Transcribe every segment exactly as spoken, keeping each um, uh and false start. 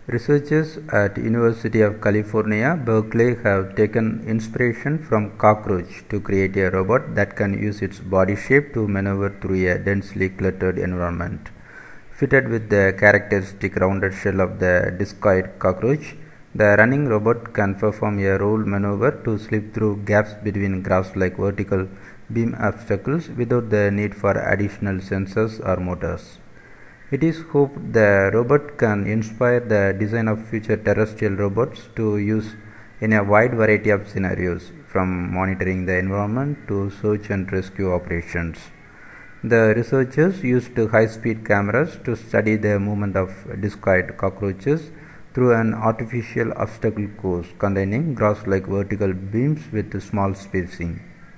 Researchers at University of California, Berkeley have taken inspiration from cockroach to create a robot that can use its body shape to maneuver through a densely cluttered environment. Fitted with the characteristic rounded shell of the discoid cockroach, the running robot can perform a roll maneuver to slip through gaps between grass-like vertical beam obstacles without the need for additional sensors or motors. It is hoped the robot can inspire the design of future terrestrial robots to use in a wide variety of scenarios, from monitoring the environment to search and rescue operations. The researchers used high-speed cameras to study the movement of discoid cockroaches through an artificial obstacle course containing grass-like vertical beams with small spacing.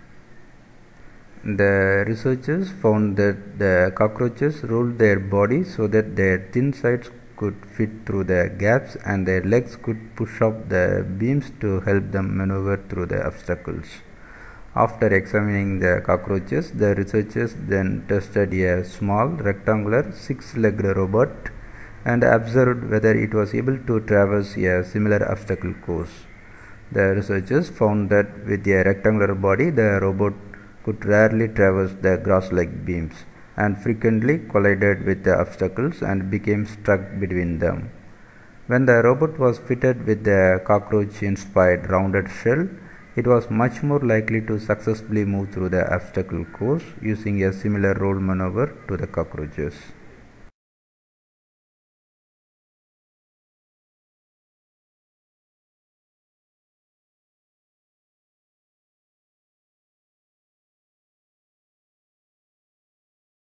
The researchers found that the cockroaches rolled their bodies so that their thin sides could fit through the gaps and their legs could push up the beams to help them maneuver through the obstacles. After examining the cockroaches, the researchers then tested a small rectangular six-legged robot and observed whether it was able to traverse a similar obstacle course. The researchers found that with a rectangular body, the robot could rarely traverse the grass-like beams and frequently collided with the obstacles and became stuck between them. When the robot was fitted with the cockroach-inspired rounded shell, it was much more likely to successfully move through the obstacle course using a similar roll maneuver to the cockroaches.